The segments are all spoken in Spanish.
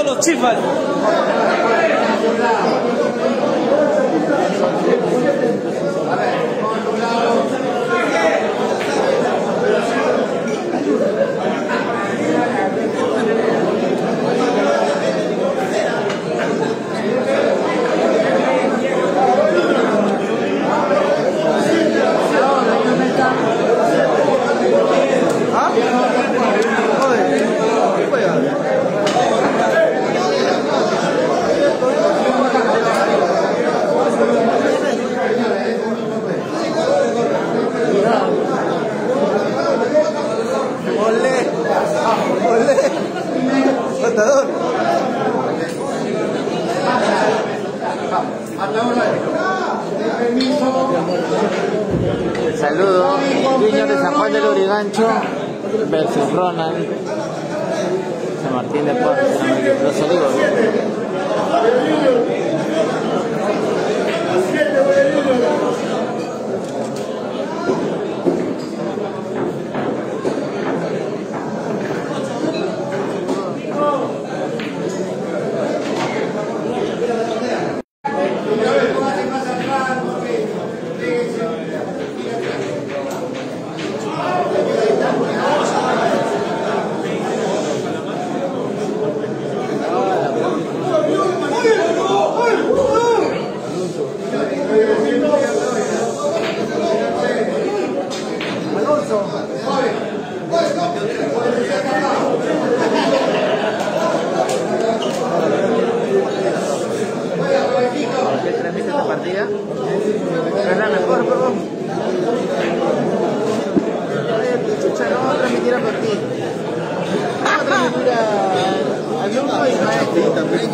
todos los chifas. Saludos, Junior de San Juan del Urigancho versus Ronald San Martín de Porres, los Olivos. Es la mejor, perdón. Chucha, no va a transmitir a Martín. Va a transmitir a Alonso y Maestro. También,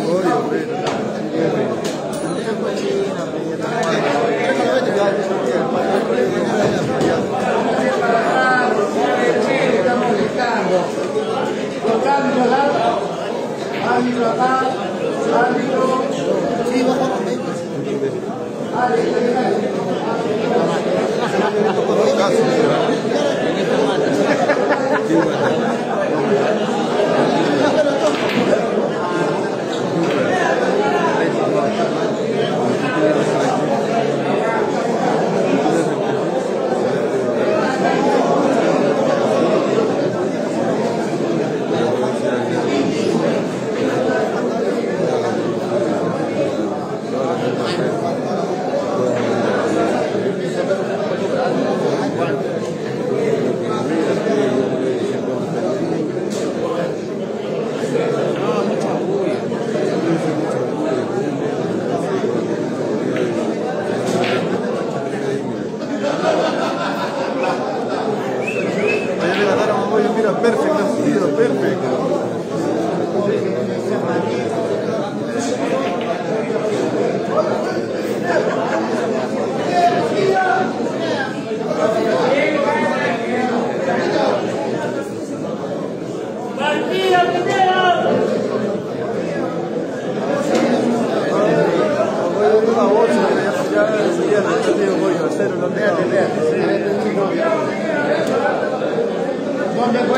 ¿Dónde fue?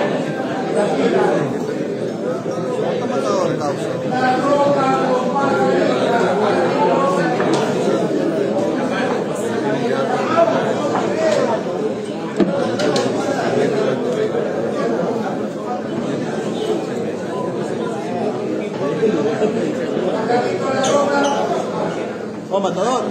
¡Oh, matador!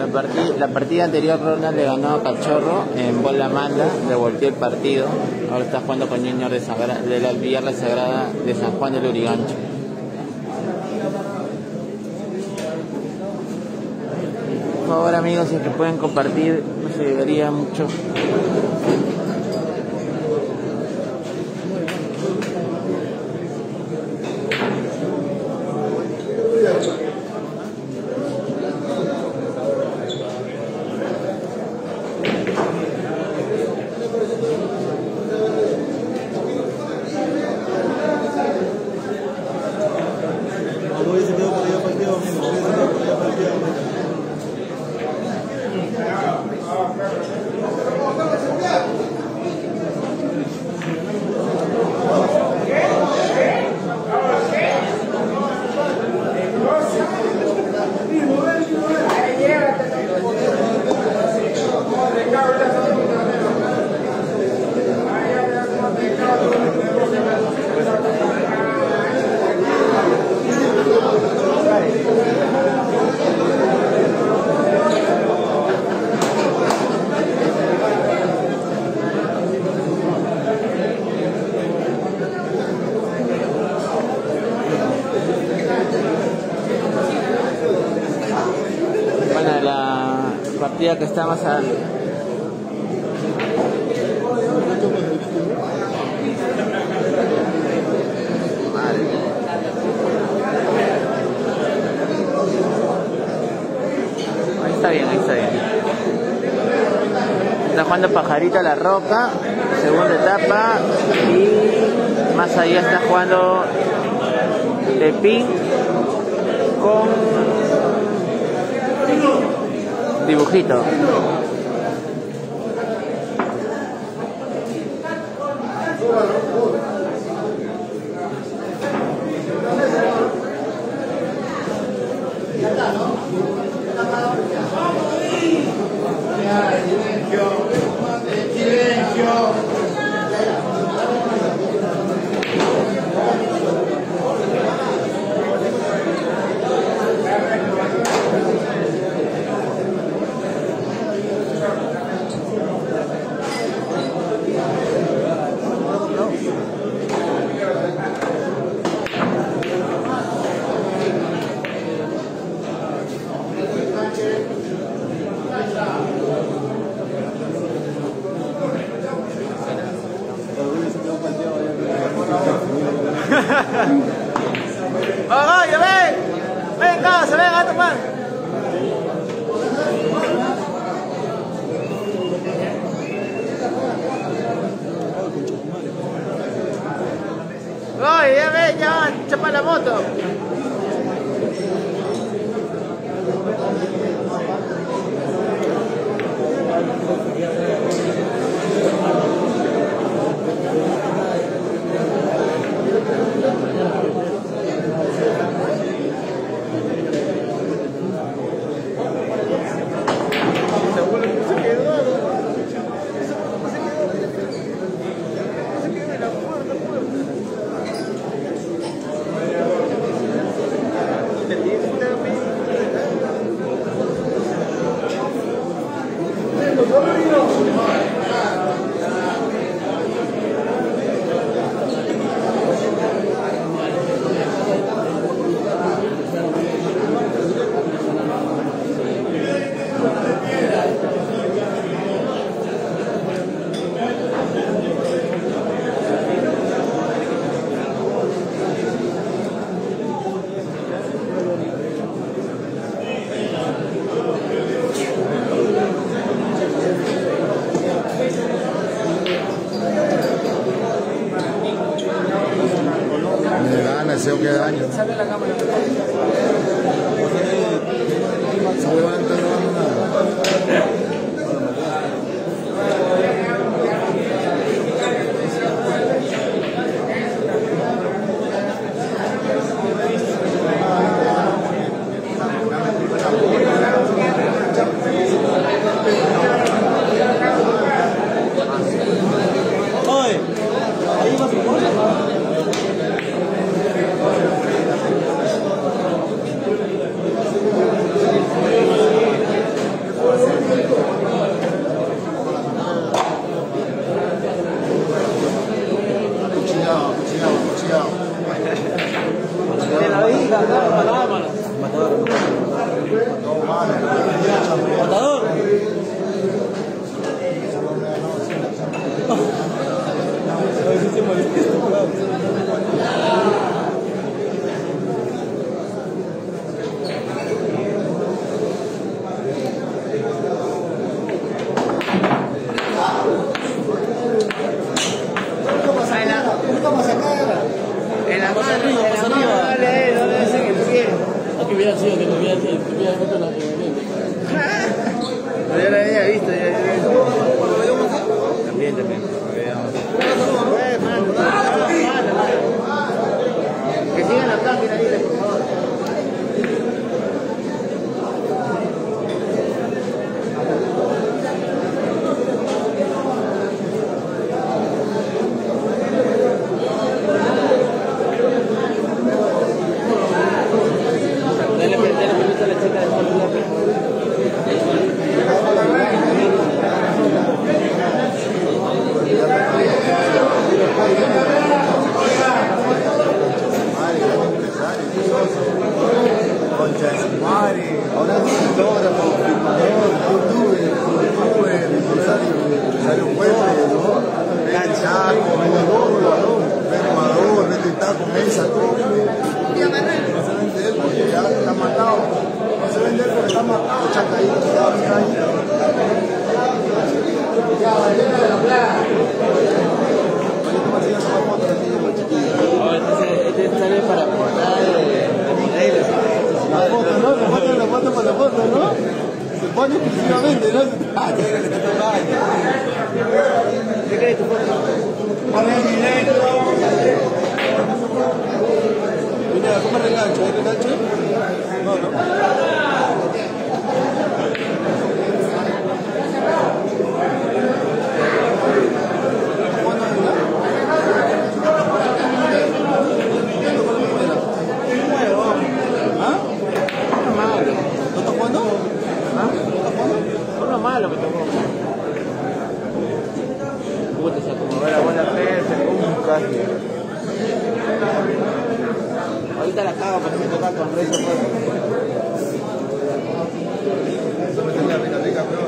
La partida anterior Ronald le ganó a Cachorro en bola mala, le volteó el partido. Ahora está jugando con Junior de la Villar Sagrada de San Juan del Lurigancho. Por favor amigos, si es que pueden compartir, nos ayudaría mucho. Que está más al... Ahí está bien, ahí está bien. Está jugando Pajarito La Roca, segunda etapa, y más allá está jugando Pepín con Dibujito. ¡Vaya, ven! ¡Ven, casa, ven a tomar! ¡Oye, ya ven, ya! ¡Chapa la moto! deseo que daño. Sale la cámara. Esa huevada no está grabando nada. arriba, más arriba. No le hacen el pie. Aquí hubiera sido que no hubiera sido, que hubiera puesto la Pero ya la había visto, ya. También. Que sigan la cámara ahí, por favor. Dale permiso a la chica de celular. Concha de su madre. Ahora es fotógrafo, filmador, youtuber, empresario fuerte, ¿no? Cachaco, vendedor, vende taco, mesa, todo. No se vende él porque ya está matado. No se vende él porque está matado, chacadito, Este sale para portada de modelos. la foto, ¿no? Le falta la foto para la foto, ¿no? Se pone exclusivamente, ¿no? Ah, que te toca. ¿Qué crees tu foto? Mira, ¿cómo le engancho? ¿Hay engancho? No, no. Uno malo me tocó. Puta, se acomodó la buena fe, se come un casi. Ahorita la cago porque me toca con rezo. Eso me tenía rica, bro.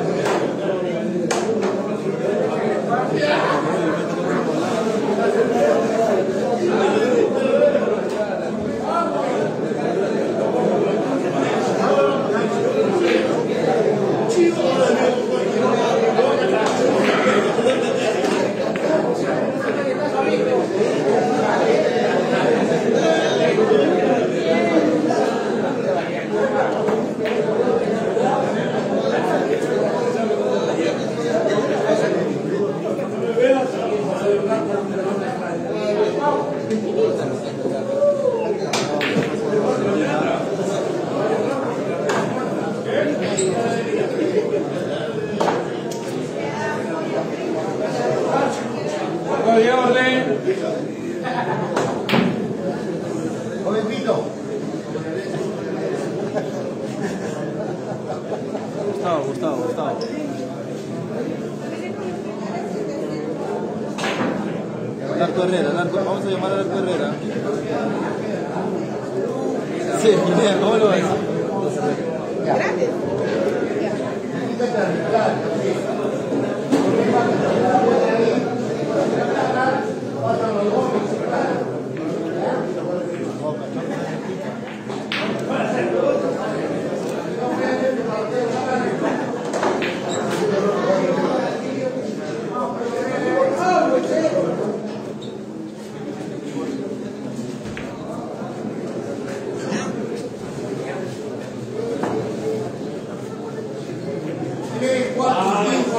Jovencito. Gustavo. Narco Herrera, vamos a llamar a Narco Herrera. Sí, mira, ¿cómo lo ves? Gracias. Tiene 4, 5.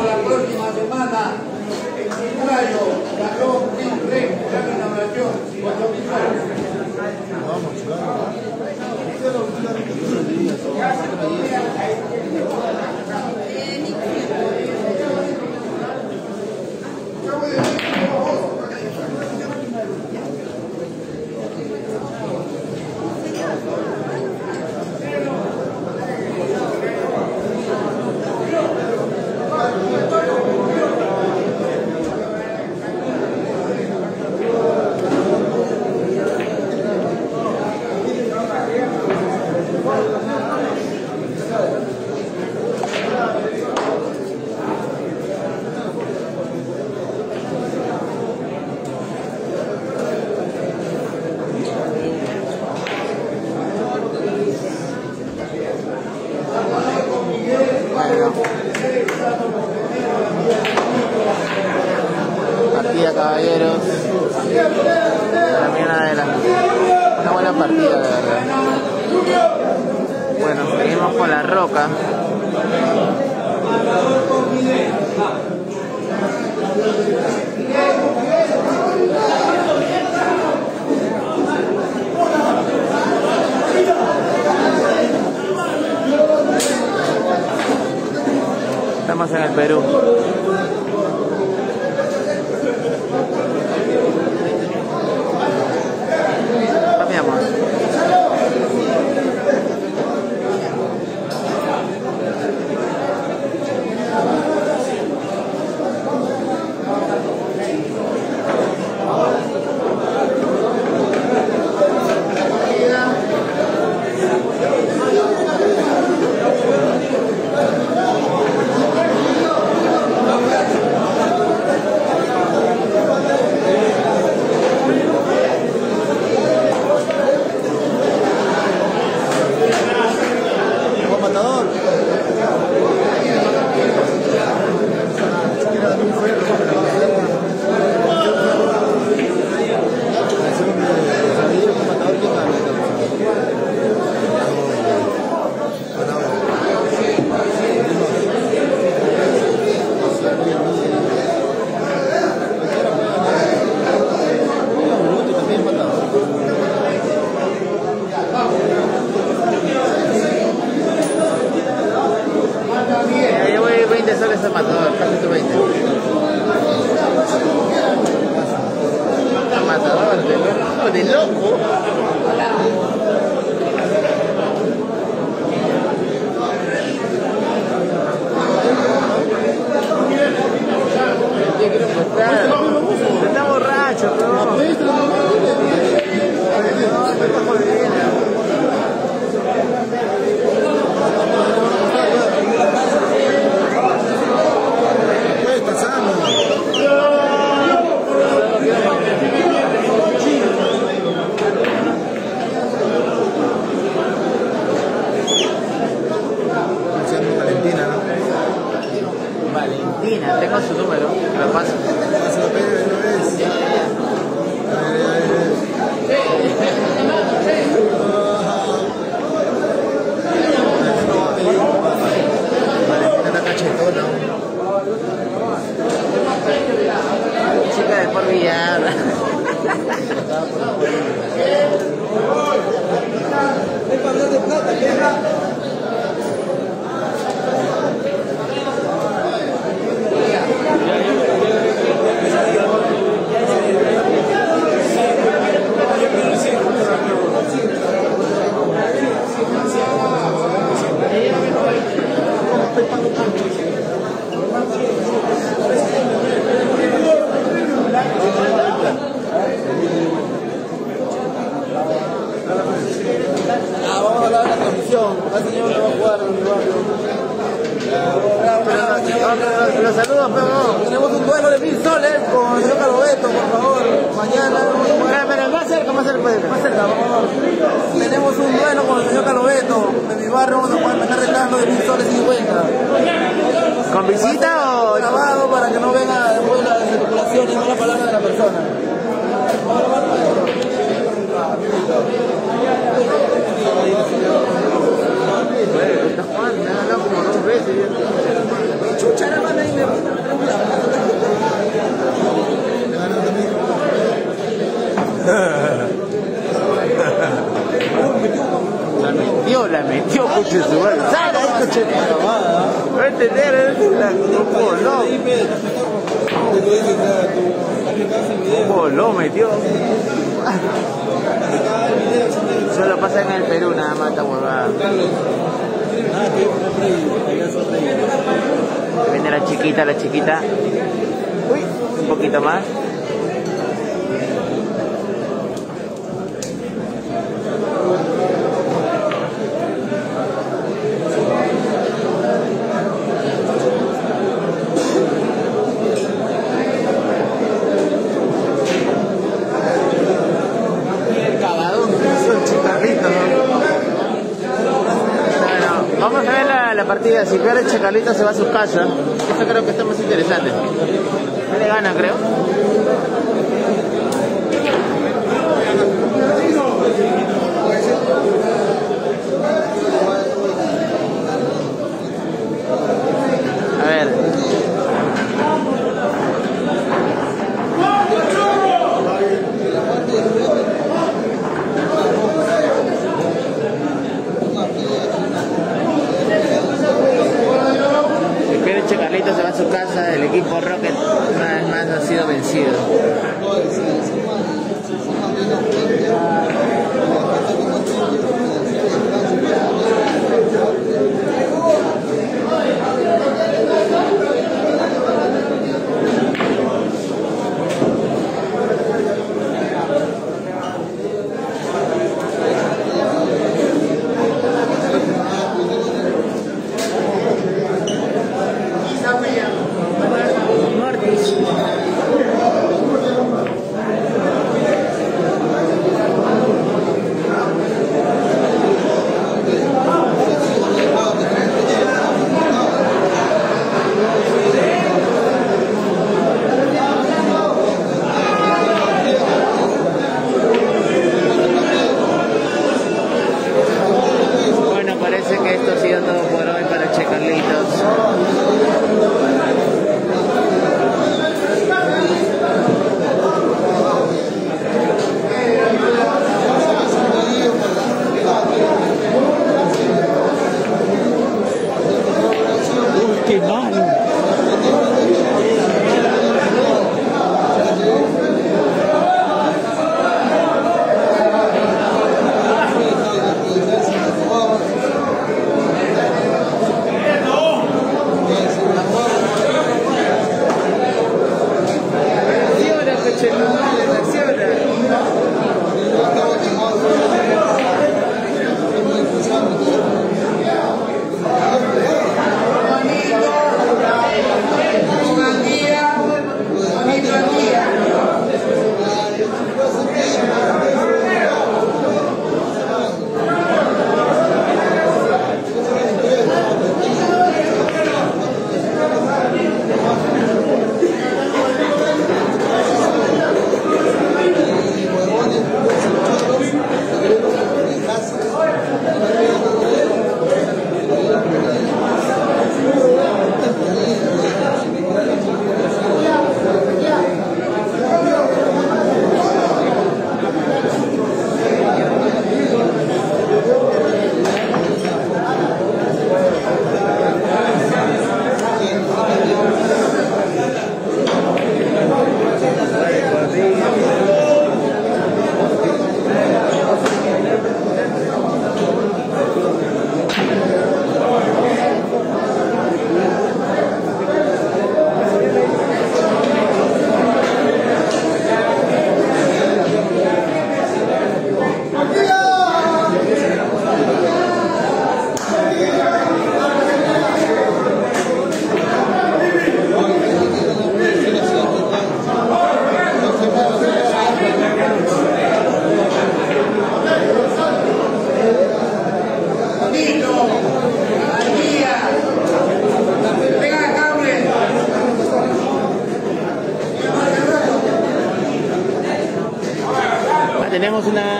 toca. Estamos en el Perú. Cambiamos. De loco. Está borracho, pero Valentina, tengo su número, lo paso. Valentina está cachetona. Chica de por Villada. Vamos a hablar de la transmisión. Al señor que va a jugar en mi barrio. Los saludos, pero Tenemos un duelo de 1000 soles con el señor Calobeto, por favor. Mañana. pero más cerca, Más cerca, por favor. Tenemos un duelo con el señor Calobeto. De mi barrio vamos a poder estar arreglando de 1000 soles 50. ¿con visita o...? Grabado para que no venga después las especulaciones y malas palabras de la persona. Está jugando, me ha hablado como 2 veces. Chucha, la mano ahí me... La metió, coche su madre. ¡Sal ahí, coche! No entender, lo metió. Solo pasa en el Perú, nada más esta huevada. Viene la chiquita. Uy, un poquito más. Vamos a ver la partida. Si pierde Chacalito se va a su casa. Esto creo que está más interesante. No le gana, creo.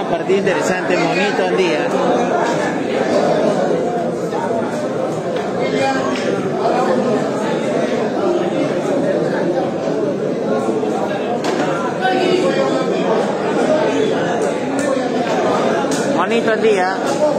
partido interesante, Monito Andía. Monito Andía.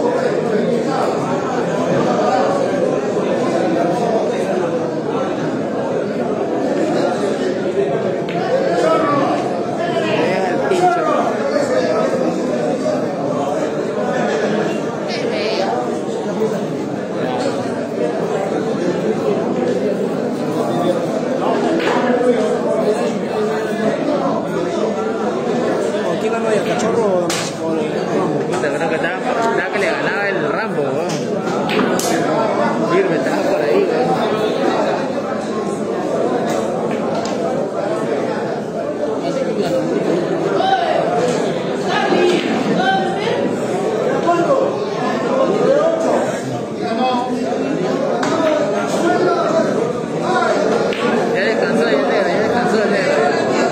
Creo que le ganaba el Rambo, ¿no? Firme, estaba por ahí, ¿no? Ya descansó el negro, ya descansó el negro.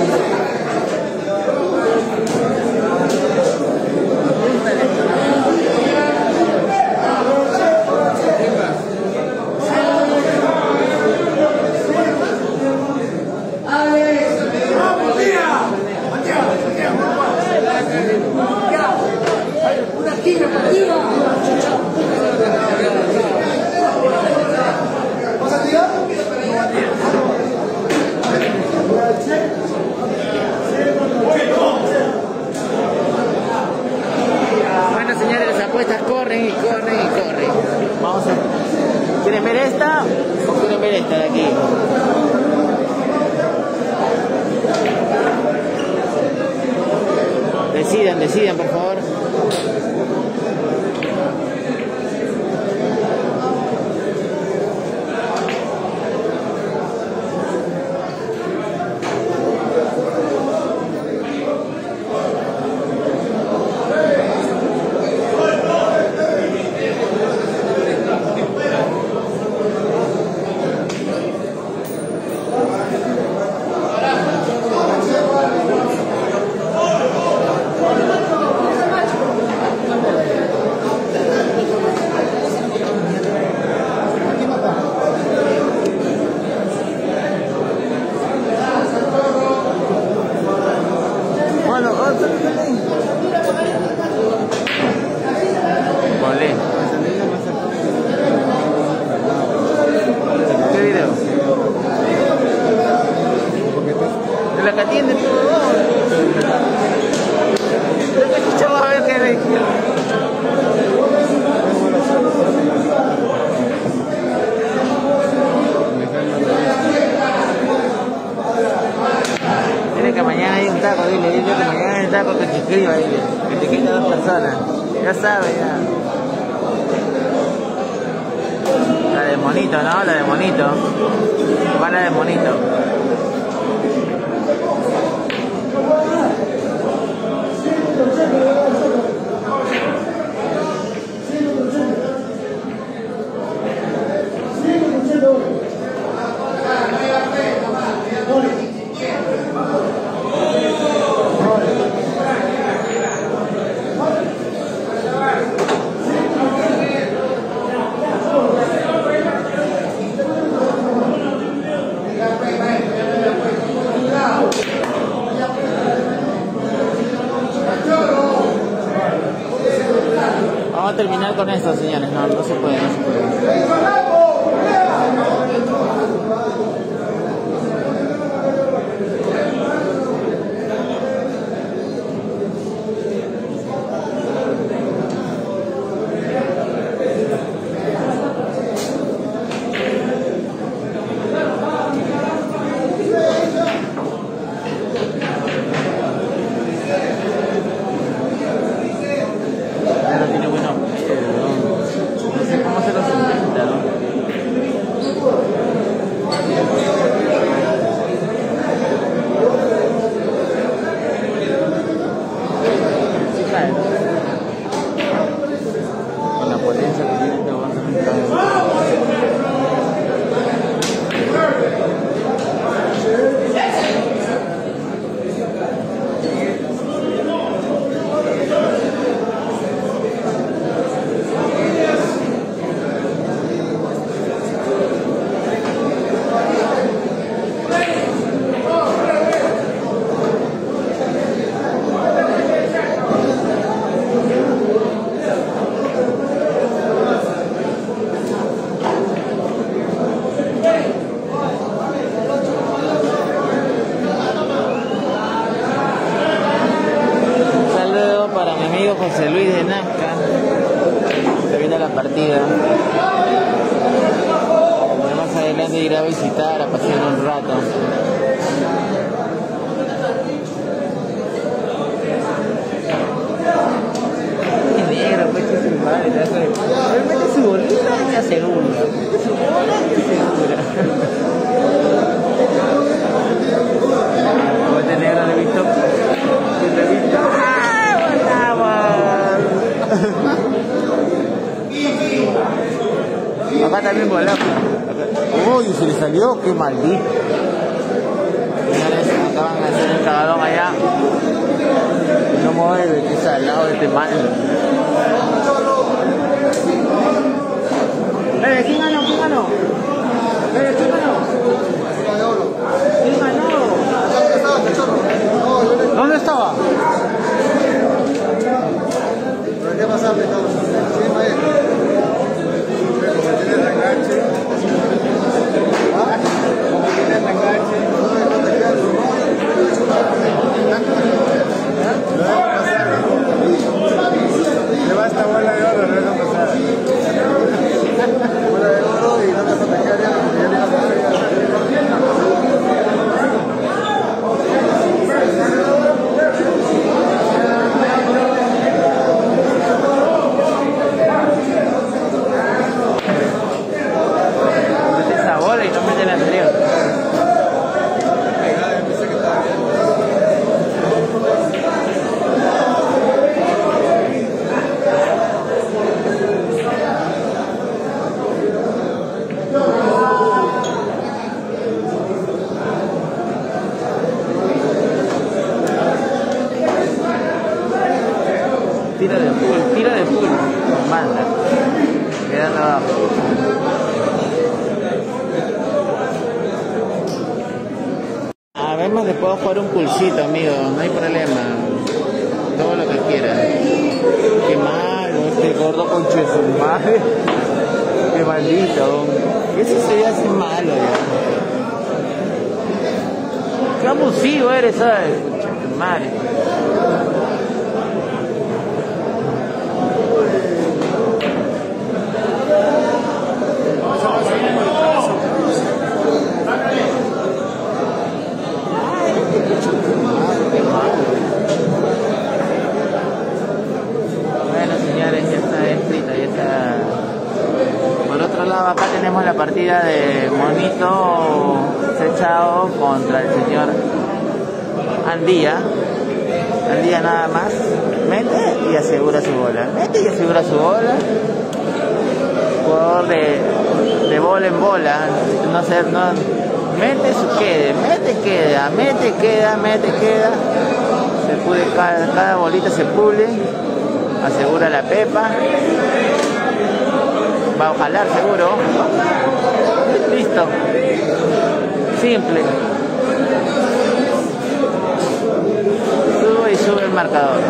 Bueno, señores, las apuestas corren y corren y corren. Vamos a... ¿Quieren ver esta o quieren ver esta de aquí? Decidan, por favor. Vale. ¿Qué video? De la que atiende todo. Chaval, a ver qué le Dile que mañana hay un taco, dile que mañana hay un taco que te escriba, dile, que te quita 2 personas. Ya sabes, ya. La de Monito, ¿no? La de Monito. Va la de Monito. Vamos a terminar con esto, señores. No, no se puede, no se puede. Tiene bueno, no sé cómo se los inventa, ¿no? de Nazca. Se viene la partida. Más adelante ir a visitar, a pasear un rato. Qué negro, pues es su madre. Él mete su bolita y asegura. Mete su bola y asegura. Este negro le he visto. ¡Ah! ¡Volamos! Acá también volamos. Uy, se le salió, qué maldito. Señores, acaban de hacer el cagadón allá. No mueve, que salado este mal. ¿Quién ganó? ¿Quién ganó? ¿Quién ganó? ¿Quién ganó? ¿Dónde estaba? ¿Qué pasa? Lleva esta bola de oro, no deja pasar. Bola de oro y no te protegería porque ya le Mete esa bola y no mete la anterior. Tira de full, manda, quedando abajo. Además le puedo jugar un pulsito, amigo, no hay problema, todo lo que quieras. Qué malo, este gordo concho de su madre, qué maldito, eso se hace malo ya. Qué abusivo eres, ¿sabes? Concha de tu madre. Bueno, señores, ya está escrita, ya está. Por otro lado, acá tenemos la partida de Monito Sechao contra el señor Andía. Andía nada más mete y asegura su bola. Mete y asegura su bola. Jugador de bola en bola. No sé, no. Mete su quede, mete queda, mete queda, mete queda. Se pule, cada bolita se pule. Asegura la pepa. Va a jalar seguro. Listo. Simple. Sube y sube el marcador.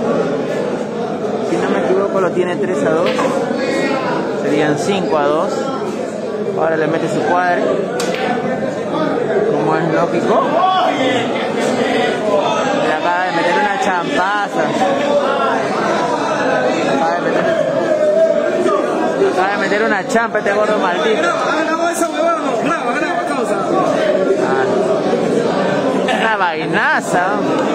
Si no me equivoco lo tiene 3-2. Serían 5-2. Ahora le mete su cuadre. Como es lógico. Le acaba de meter una champaza. Acaba de meter una champa este gordo maldito. Una vainaza.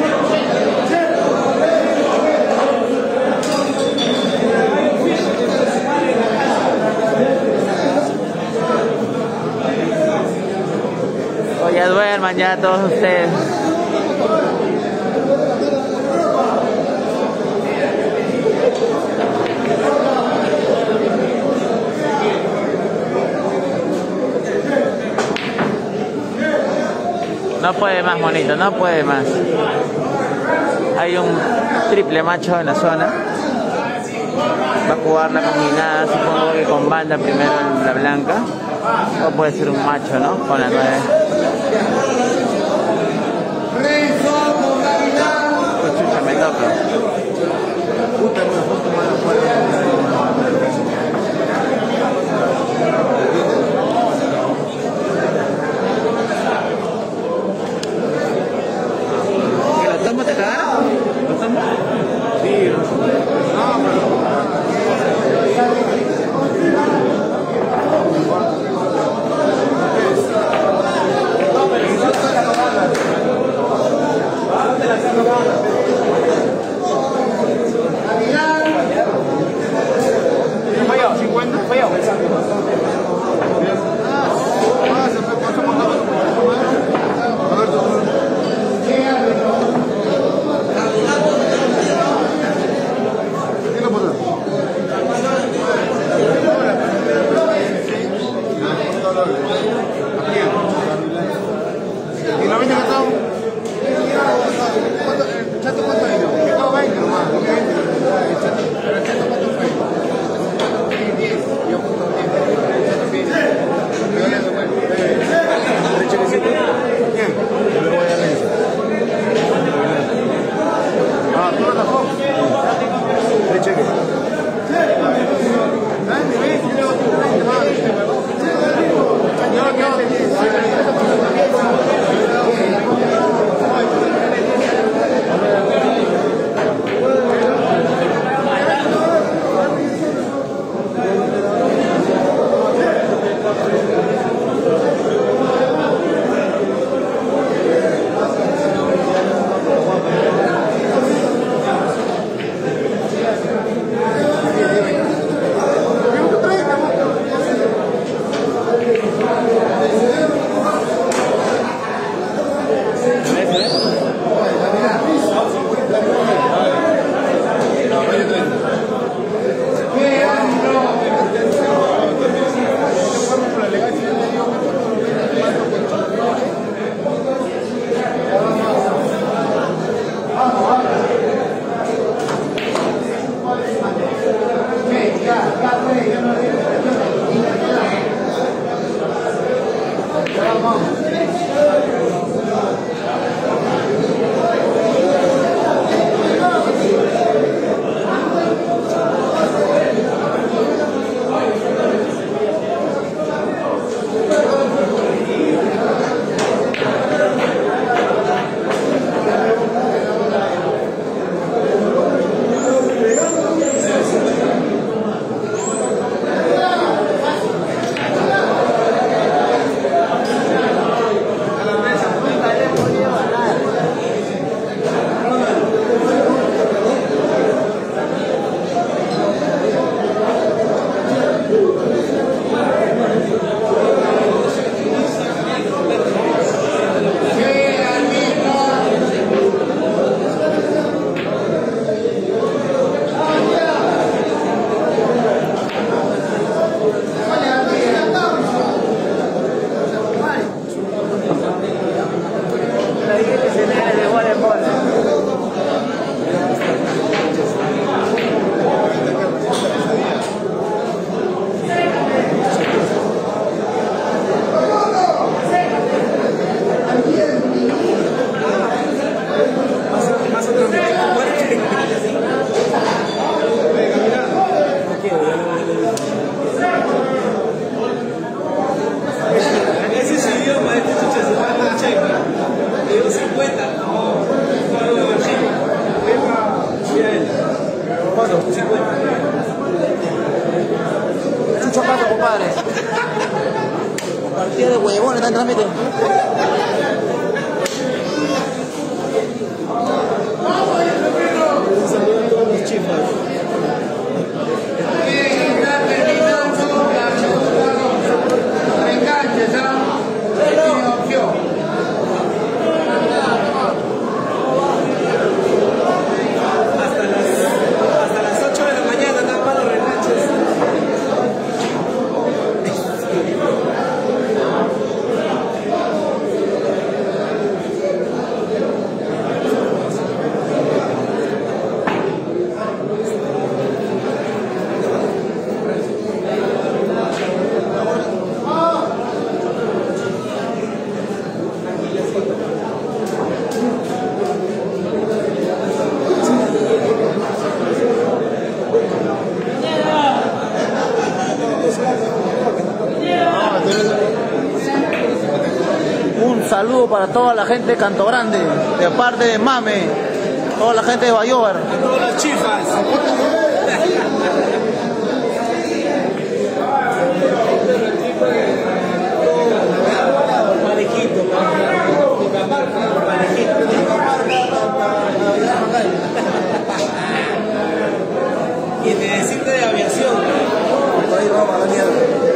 O ya duerman ya todos ustedes. No puede más, Monito, no puede más. Hay un triple macho en la zona. Va a jugar la combinada, supongo que con banda primero en la blanca. O puede ser un macho, ¿no? Con la 9. Pues chucha, me toca. ¿Que lo tomo te cagaron? ¿Lo tomo? Sí. No, pero Chucho Pato, compadre. Partida de huevones, están trámite. Un saludo para toda la gente de Canto Grande, de parte de Mame, toda la gente de Bayobar. Todas las chifas. Y necesita de aviación. Ahí vamos a la mierda.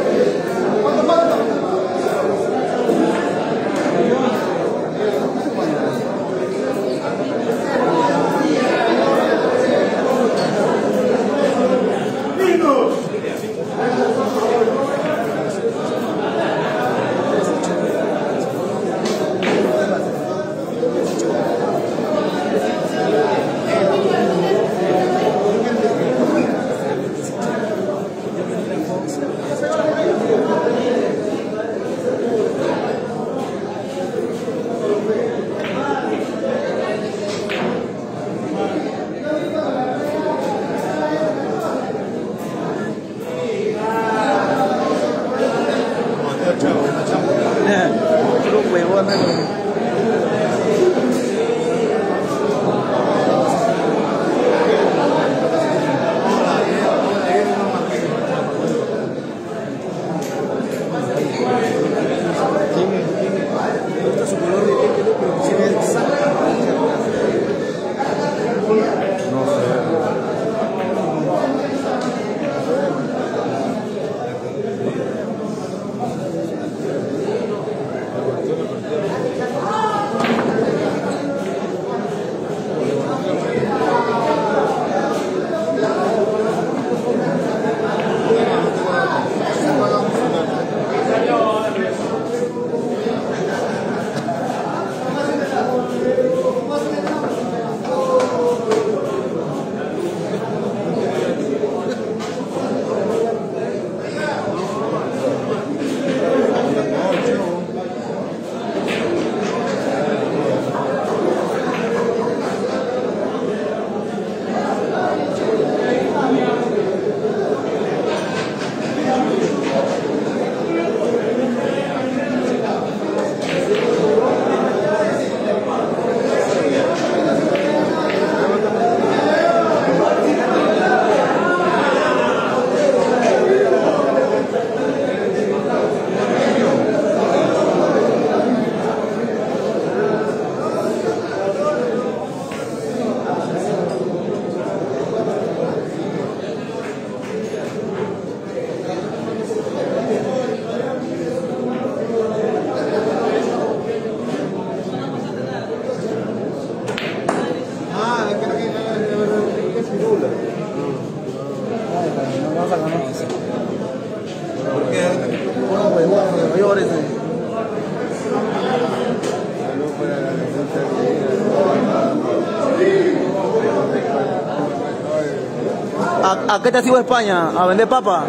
¿A qué te has ido a España? ¿A vender papa?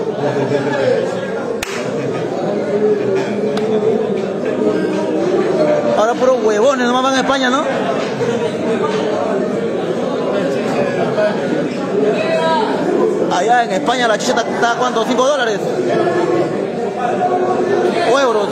Ahora puros huevones nomás van a España, ¿no? Allá en España la chicha está ¿cuánto? ¿$5? ¿O euros?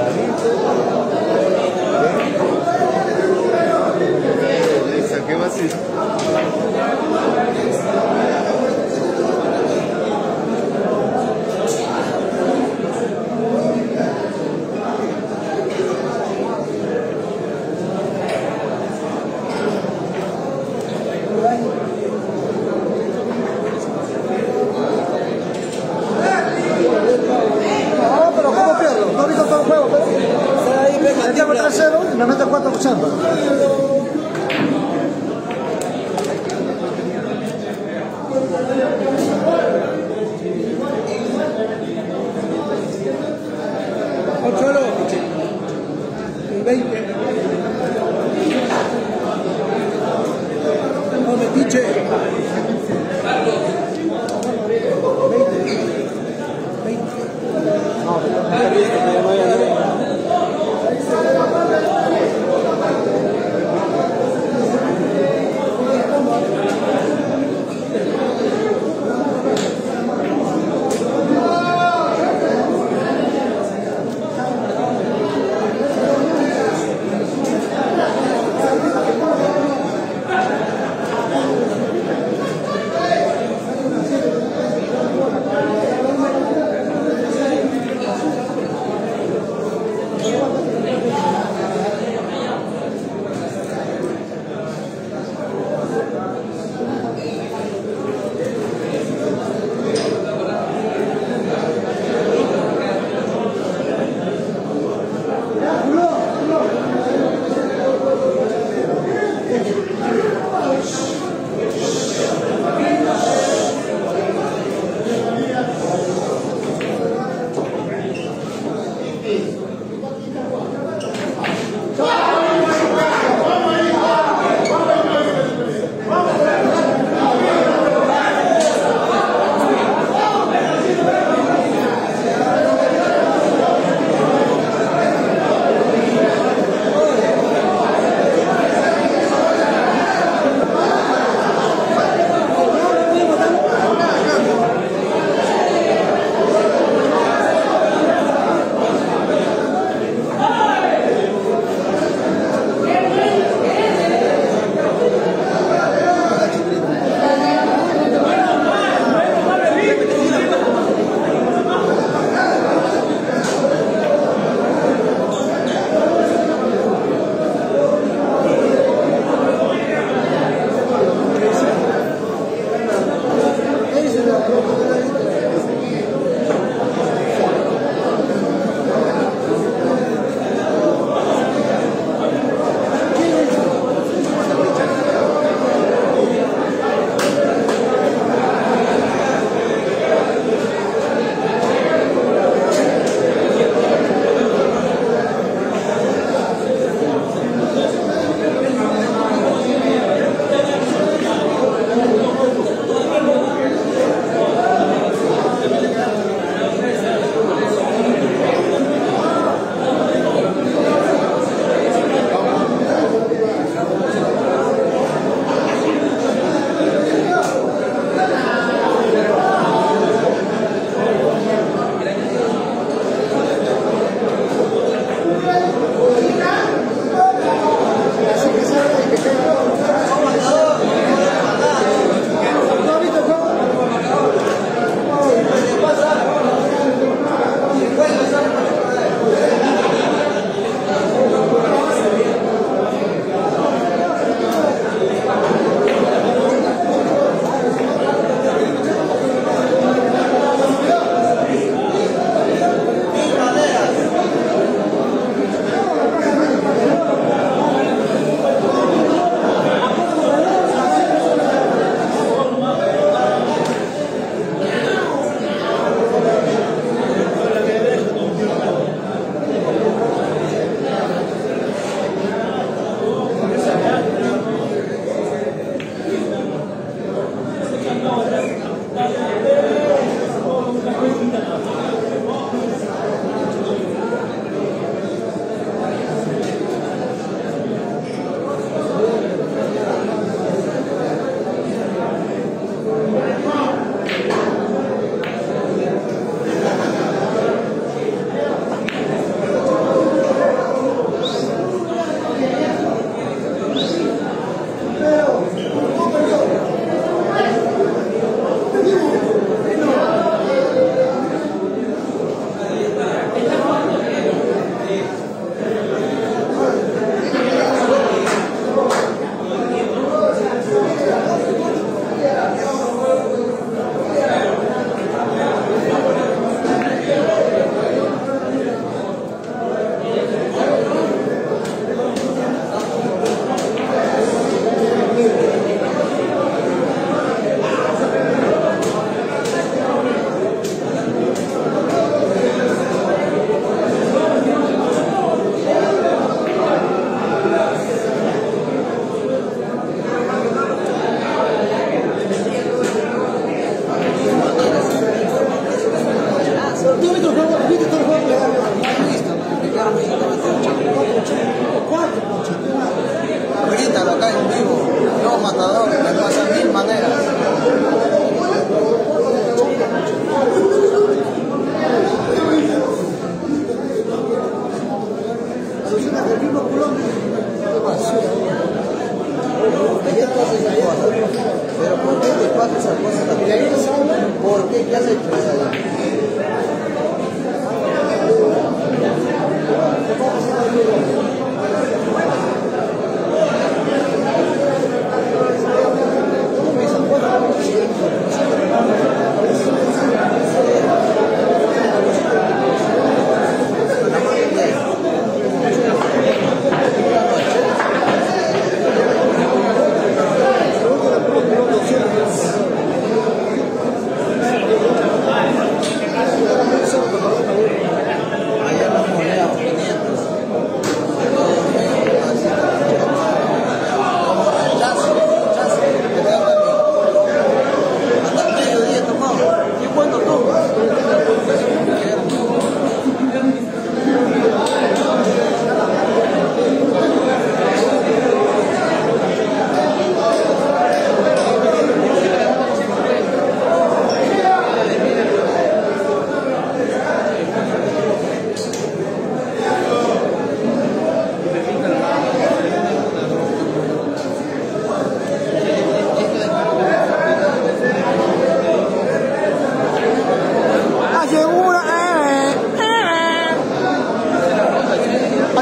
¿Qué va a hacer? No, pero ¿cómo pierdo? ¿No has visto todo el juego? Me llevo 3-0 y me mete 4-80. Cholo, 20. No, metiche. 20.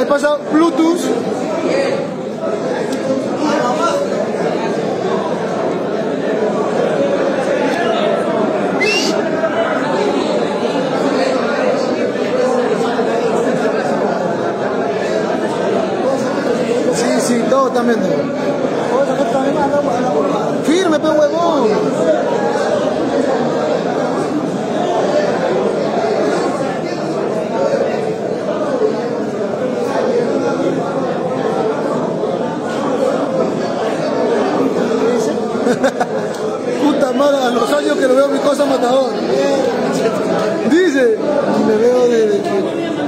me pasa Bluetooth. Sí, todo también. Firme, pe huevón. Puta madre, a los años que lo veo mi cosa matador. Dice, me veo desde que...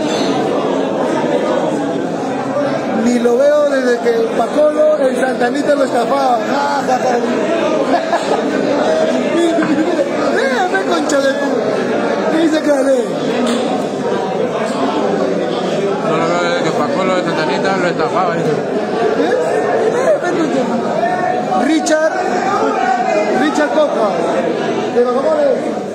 Ni lo veo desde que Pacolo el Santanita lo estafaba. Mírame, concha de tu. ¿Qué dice que dale? No lo veo desde que Pacolo de Santanita lo estafaba. Richard Coca. De los amores.